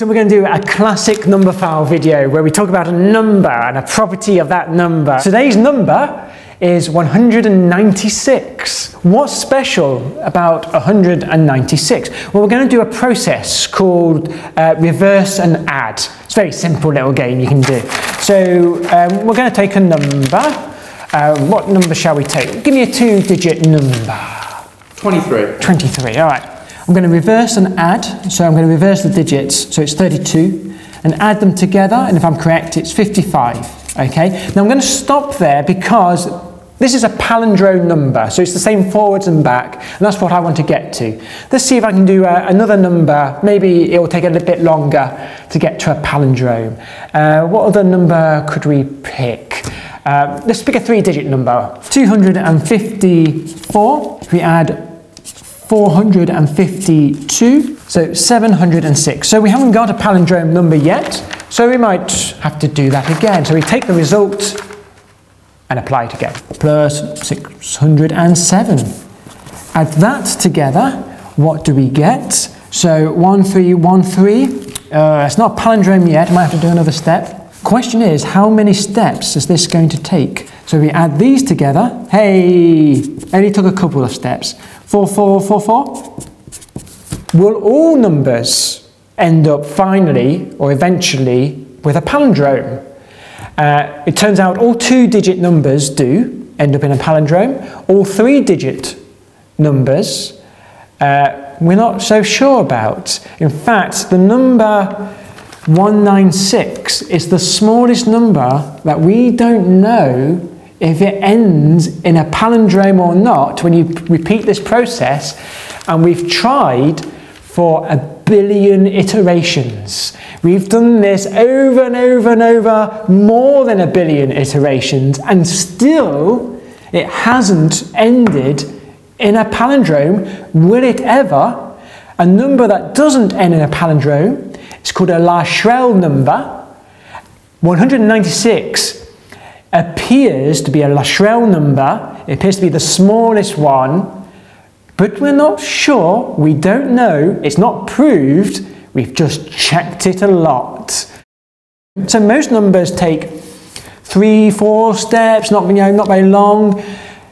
So we're going to do a classic Numberphile video where we talk about a number and a property of that number. Today's number is 196. What's special about 196? Well, we're going to do a process called reverse and add. It's a very simple little game you can do. So we're going to take a number. What number shall we take? Give me a 2-digit number. 23. 23, all right. I'm going to reverse and add, so I'm going to reverse the digits, so it's 32, and add them together, and if I'm correct, it's 55, okay? Now I'm going to stop there because this is a palindrome number, so it's the same forwards and back, and that's what I want to get to. Let's see if I can do another number. Maybe it will take a little bit longer to get to a palindrome. What other number could we pick? Let's pick a 3-digit number. 254, if we add 452, so 706. So we haven't got a palindrome number yet, so we might have to do that again. So we take the result and apply it again. Plus 607. Add that together, what do we get? So 1313. It's not a palindrome yet, I might have to do another step. Question is, how many steps is this going to take? So we add these together. Hey, only took a couple of steps. 4444. Will all numbers end up finally or eventually with a palindrome? It turns out all 2-digit numbers do end up in a palindrome. All 3-digit numbers we're not so sure about. In fact, the number 196 is the smallest number that we don't know if it ends in a palindrome or not when you repeat this process, and we've tried for 1 billion iterations. We've done this over and over and over, more than 1 billion iterations, and still it hasn't ended in a palindrome. Will it ever? A number that doesn't end in a palindrome is called a Lychrel number. 196 appears to be a Lychrel number. It appears to be the smallest one, but we're not sure. We don't know. It's not proved. We've just checked it a lot. So most numbers take 3-4 steps, not very long.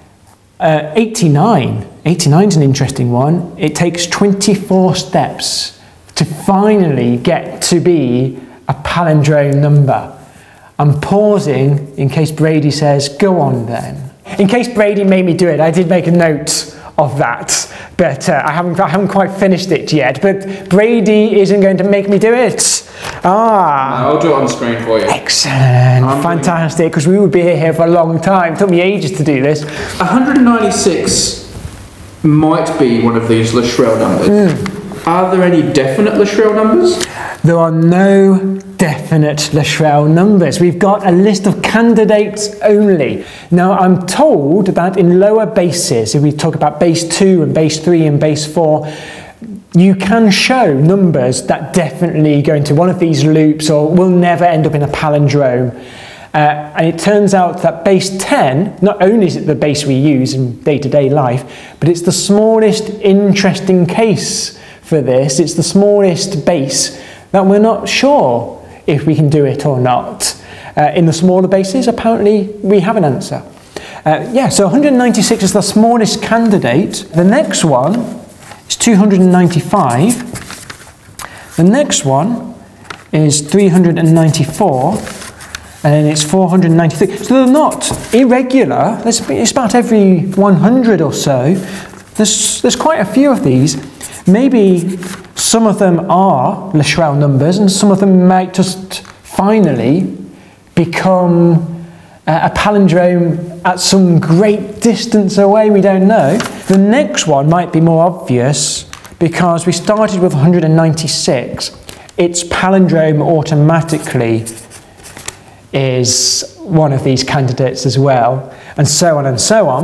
89 is an interesting one. It takes 24 steps to finally get to be a palindrome number. I'm pausing in case Brady says, go on then. In case Brady made me do it, I did make a note of that, but I haven't quite finished it yet. But Brady isn't going to make me do it. I'll do it on the screen for you. Excellent, fantastic, because we would be here for a long time. It took me ages to do this. 196 might be one of these Lychrel numbers. Are there any definite Lychrel numbers? There are no definite Lychrel numbers. We've got a list of candidates only. Now I'm told that in lower bases, if we talk about base 2 and base 3 and base 4, you can show numbers that definitely go into one of these loops or will never end up in a palindrome. And it turns out that base 10, not only is it the base we use in day-to-day life, but it's the smallest interesting case for this. It's the smallest base that we're not sure if we can do it or not. In the smaller bases, apparently we have an answer. So 196 is the smallest candidate. The next one is 295. The next one is 394. And it's 493. So they're not irregular. It's about every 100 or so. There's quite a few of these. Maybe some of them are Lychrel numbers and some of them might just finally become a palindrome at some great distance away, we don't know. The next one might be more obvious because we started with 196. Its palindrome automatically is one of these candidates as well, and so on and so on.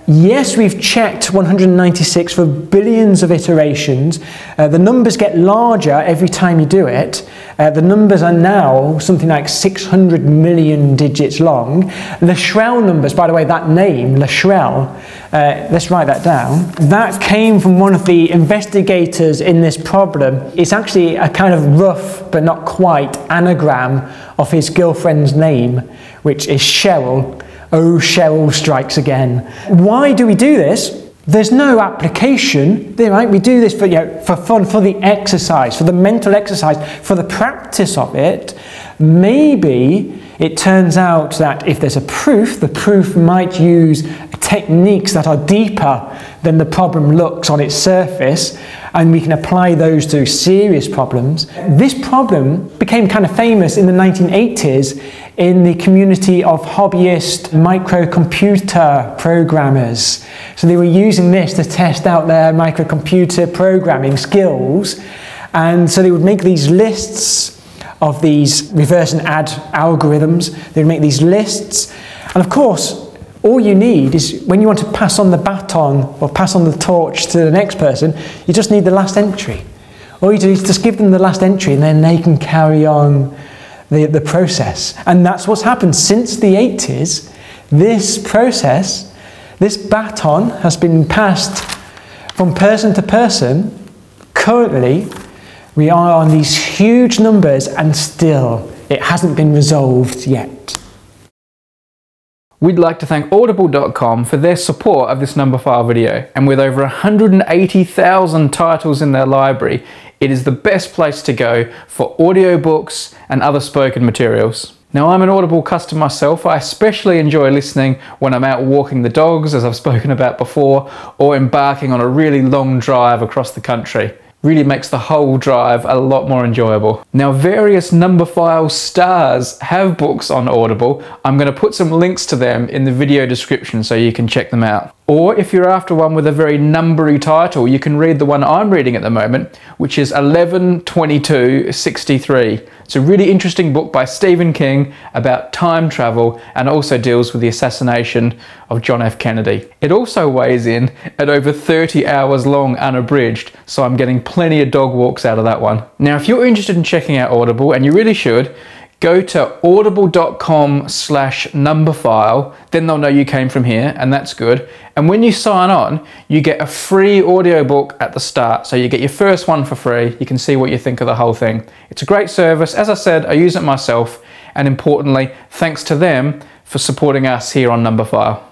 Yes, we've checked 196 for billions of iterations. The numbers get larger every time you do it. The numbers are now something like 600 million digits long. Lychrel numbers, by the way, that name, Lychrel, let's write that down. That came from one of the investigators in this problem. It's actually a kind of rough, but not quite, anagram of his girlfriend's name, which is Cheryl. Oh, Cheryl strikes again. Why do we do this? There's no application, right? We do this for, for fun, for the exercise, for the mental exercise, for the practice of it. Maybe it turns out that if there's a proof, the proof might use techniques that are deeper than the problem looks on its surface, and we can apply those to serious problems. This problem became kind of famous in the 1980s in the community of hobbyist microcomputer programmers. So they were using this to test out their microcomputer programming skills, and so they would make these lists of these reverse and add algorithms. They'd make these lists, and of course all you need is, when you want to pass on the baton or pass on the torch to the next person, you just need the last entry. All you do is just give them the last entry, and then they can carry on the process. And that's what's happened since the 80s. This process, this baton, has been passed from person to person. Currently, we are on these huge numbers, and still it hasn't been resolved yet. We'd like to thank Audible.com for their support of this Numberphile video, and with over 180,000 titles in their library, it is the best place to go for audiobooks and other spoken materials. Now, I'm an Audible customer myself. I especially enjoy listening when I'm out walking the dogs, as I've spoken about before, or embarking on a really long drive across the country. Really makes the whole drive a lot more enjoyable. Now, various Numberphile stars have books on Audible. I'm going to put some links to them in the video description so you can check them out. Or if you're after one with a very numbery title, you can read the one I'm reading at the moment, which is 11/22/63. It's a really interesting book by Stephen King about time travel, and also deals with the assassination of John F. Kennedy. It also weighs in at over 30 hours long unabridged, so I'm getting plenty of dog walks out of that one. Now, if you're interested in checking out Audible, and you really should, go to audible.com/numberphile, then they'll know you came from here, and that's good. And when you sign on, you get a free audiobook at the start. So you get your first one for free. You can see what you think of the whole thing. It's a great service. As I said, I use it myself, and importantly, thanks to them for supporting us here on Numberphile.